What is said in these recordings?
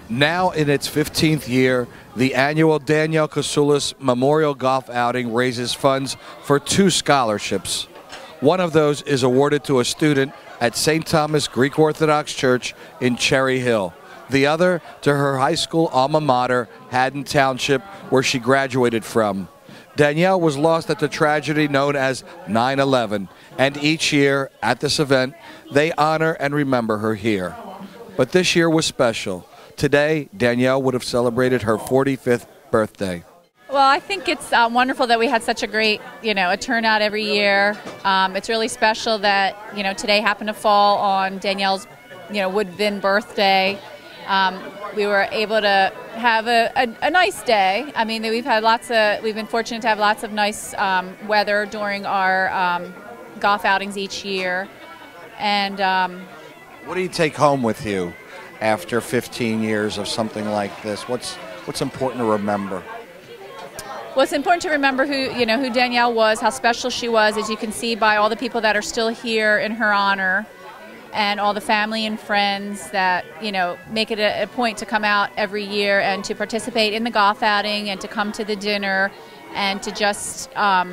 Now in its 15th year, the annual Danielle Kousoulis Memorial Golf Outing raises funds for 2 scholarships. One of those is awarded to a student at St. Thomas Greek Orthodox Church in Cherry Hill. The other to her high school alma mater, Haddon Township, where she graduated from. Danielle was lost at the tragedy known as 9/11, and each year at this event, they honor and remember her here. But this year was special. Today, Danielle would have celebrated her 45th birthday. Well, I think it's wonderful that we had such a great, a turnout every year. It's really special that, today happened to fall on Danielle's, would-have-been birthday. We were able to have a nice day. I mean, we've been fortunate to have lots of nice weather during our golf outings each year. And what do you take home with you after 15 years of something like this? What's important to remember? Well, it's important to remember who Danielle was, how special she was, as you can see by all the people that are still here in her honor, and all the family and friends that make it a point to come out every year and to participate in the golf outing and to come to the dinner and to just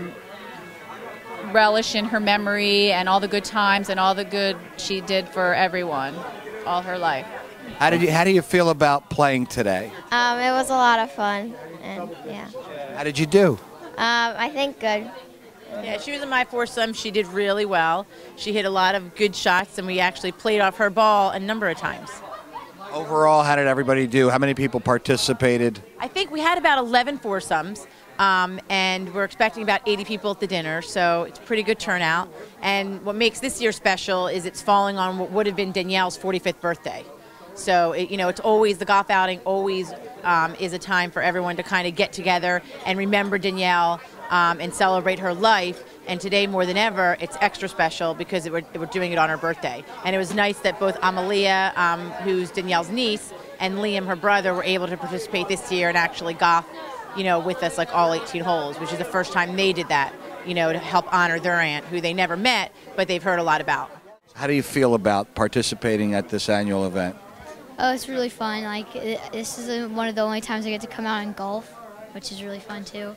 relish in her memory and all the good times and all the good she did for everyone all her life. How do you feel about playing today? It was a lot of fun, and yeah. How did you do? I think good. Yeah, she was in my foursome. She did really well. She hit a lot of good shots, and we actually played off her ball a number of times. Overall, how did everybody do? How many people participated? I think we had about 11 foursomes, and we're expecting about 80 people at the dinner, so it's a pretty good turnout. And what makes this year special is it's falling on what would have been Danielle's 45th birthday. So, it's always, the golf outing always is a time for everyone to kind of get together and remember Danielle and celebrate her life. And today, more than ever, it's extra special because we're doing it on her birthday. And it was nice that both Amalia, who's Danielle's niece, and Liam, her brother, were able to participate this year and actually golf, with us like all 18 holes, which is the first time they did that, to help honor their aunt, who they never met, but they've heard a lot about. How do you feel about participating at this annual event? Oh, it's really fun. This is one of the only times I get to come out and golf, which is really fun too.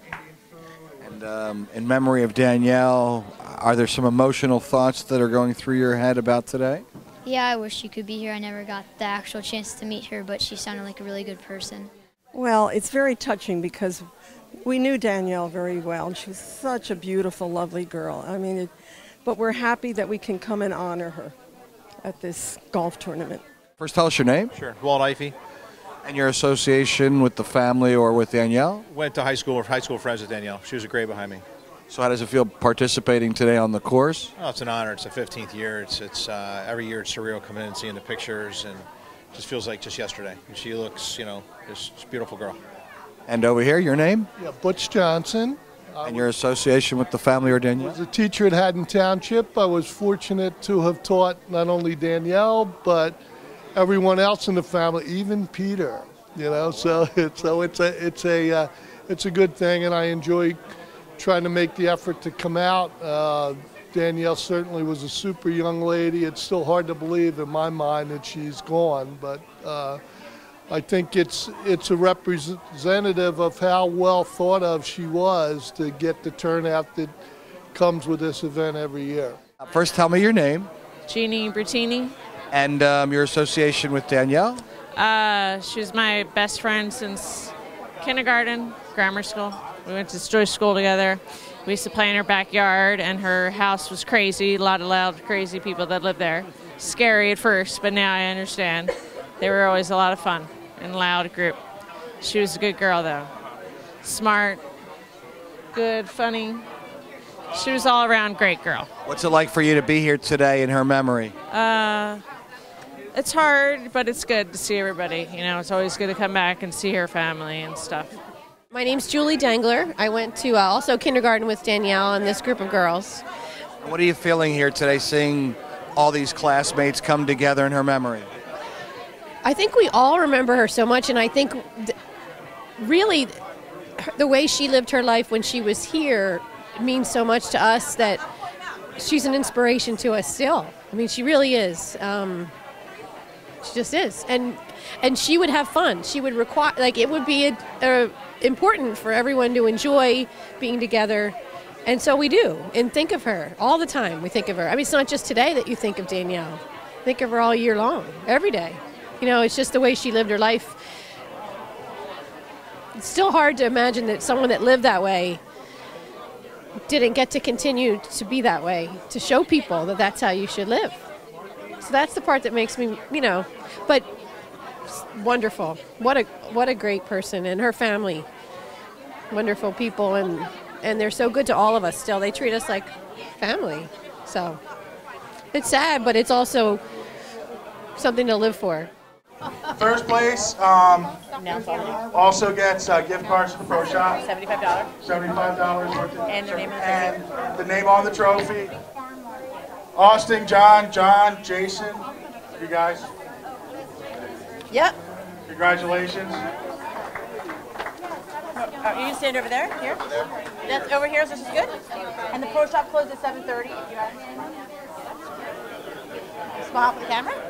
And in memory of Danielle, are there some emotional thoughts that are going through your head about today? Yeah, I wish she could be here. I never got the actual chance to meet her, but she sounded like a really good person. Well, it's very touching because we knew Danielle very well, and she was such a beautiful, lovely girl. I mean, but we're happy that we can come and honor her at this golf tournament. First, tell us your name. Sure, Walt Ifey. And your association with the family or with Danielle? Went to high school friends with Danielle. She was a grade behind me. So how does it feel participating today on the course? Oh, it's an honor. It's the 15th year. It's every year it's surreal coming in and seeing the pictures, and it just feels like just yesterday. And she looks, just a beautiful girl. And over here, your name? Yeah, Butch Johnson. And your association with the family or Danielle? I was a teacher at Haddon Township. I was fortunate to have taught not only Danielle, but everyone else in the family, even Peter. So it's a good thing, and I enjoy trying to make the effort to come out. Danielle certainly was a super young lady. It's still hard to believe in my mind that she's gone, but I think it's a representative of how well thought of she was to get the turnout that comes with this event every year. First, tell me your name. Jeannie Bertini. And your association with Danielle? She was my best friend since kindergarten, grammar school. We went to Joyce School together. We used to play in her backyard, and her house was crazy. A lot of loud, crazy people that lived there. Scary at first, but now I understand. They were always a lot of fun and loud group. She was a good girl, though. Smart, good, funny. She was all around great girl. What's it like for you to be here today in her memory? It's hard, but it's good to see everybody. It's always good to come back and see her family and stuff. My name's Julie Dangler. I went to also kindergarten with Danielle and this group of girls. What are you feeling here today, seeing all these classmates come together in her memory? I think we all remember her so much, and I think really the way she lived her life when she was here means so much to us that she's an inspiration to us still. I mean, she really is. She just is, and she would have fun. She would require, like, it would be important for everyone to enjoy being together, and so we do. And think of her all the time. We think of her. I mean, it's not just today that you think of Danielle. Think of her all year long, every day. You know, it's just the way she lived her life. It's still hard to imagine that someone that lived that way didn't get to continue to be that way, to show people that that's how you should live. So that's the part that makes me, you know, but wonderful. What a great person, and her family. Wonderful people, and they're so good to all of us still. They treat us like family. So it's sad, but it's also something to live for. First place also gets gift cards to the Pro Shop. $75. $75 worth of, And the name of the and the name on the trophy. Austin, John, Jason, you guys. Yep. Congratulations. You can stand over there. Here. That's over here. This is good. And the Pro Shop closed at 7:30. Smile for the camera.